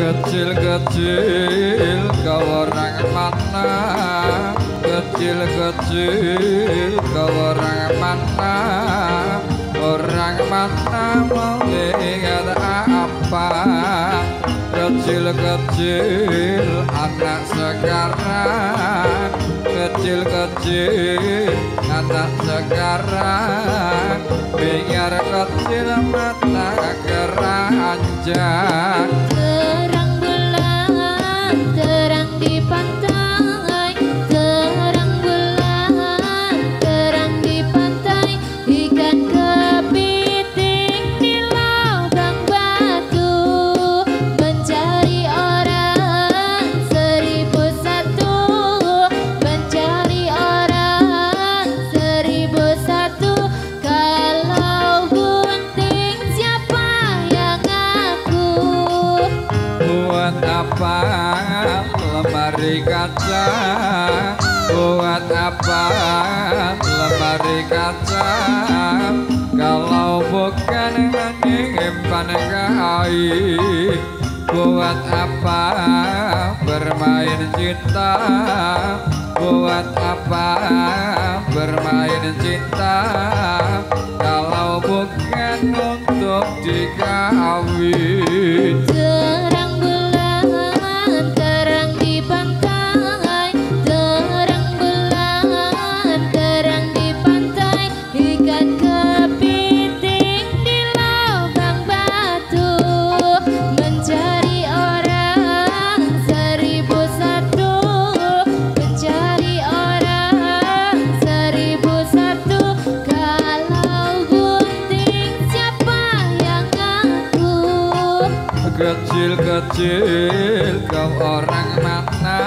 Kecil-kecil kau orang mana, kecil-kecil kau orang mana, orang mana mau lihat apa? Kecil-kecil anak sekarang, kecil-kecil anak sekarang, biar kecil mata keranjang. Terang bulan, terang di pantai, terang bulan, terang di pantai, ikan kepiting di lubang batu, mencari orang 1001, mencari orang 1001. Kalau bunting siapa yang ngaku? Buat apa lemari kaca? Buat apa lemari kaca? Kalau bukan menyimpan kain. Buat apa bermain cinta? Buat apa bermain cinta? Kalau bukan untuk dikawin. Terang bulan, terang di pantai, terang bulan, terang di pantai, ikan kepiting di lubang batu, mencari orang 1001, mencari orang 1001. Kalau bunting siapa yang ngaku? Kecil-kecil kau orang mana,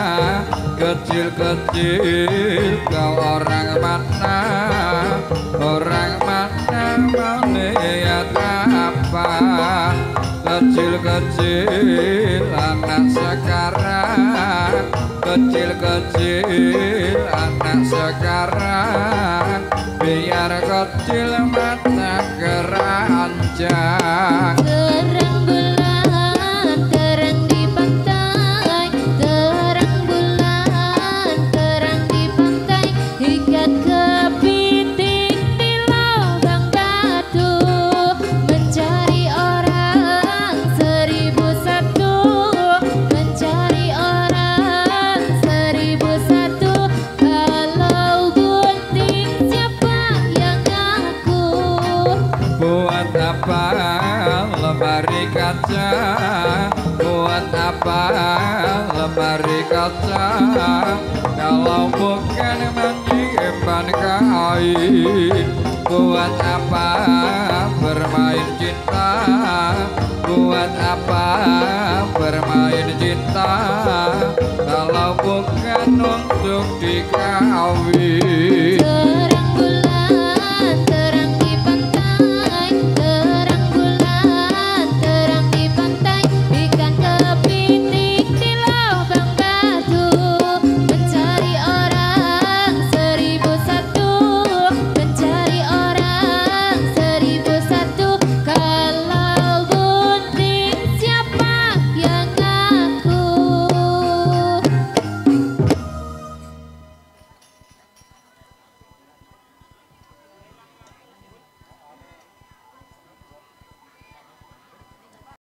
kecil-kecil kau orang mana, orang mana mau lihat apa? Kecil-kecil anak sekarang, kecil-kecil anak sekarang, biar kecil mata keranjang. Terang bulan, terang di pantai, terang bulan, terang di pantai, ikan kepiting di lubang batu, mencari orang 1001, mencari orang 1001. Kalau bunting siapa yang ngaku? Buat apa lemari kaca? Buat apa lemari kaca? Kalau bukan menyimpan kain. Buat apa bermain cinta? Buat apa bermain cinta? Kalau bukan untuk dikawin.